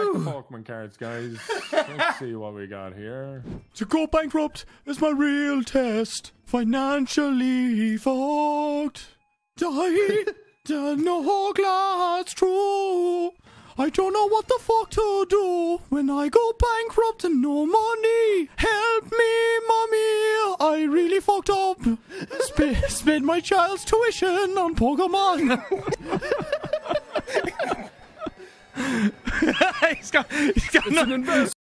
the Pokemon cards, guys. Let's see what we got here. To go bankrupt is my real test. Financially fucked. No glass true. I don't know what the fuck to do when I go bankrupt and no money. Help me, mommy. I really fucked up. Spent my child's tuition on Pokemon. He's got